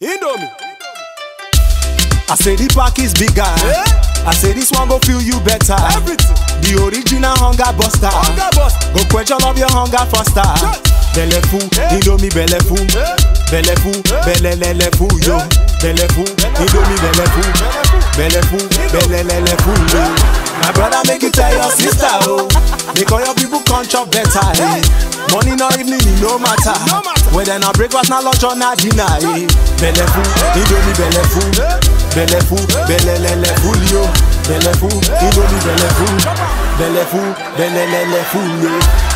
Indomie. I say the pack is bigger. I say this one go feel you better. Everything. The original hunger buster. Hunger bust. Go quench all of your hunger faster. Belle fou, Indomie belle fou. Belle fou, belle fou yo. Belle fou, Indomie belle fou. Belle fou, belle fou yo. My brother make you tell your sister oh. Make all your people come chop better eh. Money no evening no matter. Whether na breakfast na lunch or na dinner eh. Belle fou, Indomie belle fou. Belle fou, belle fou yo. Belle fou, Indomie belle fou. Belle fou, belle fou yo.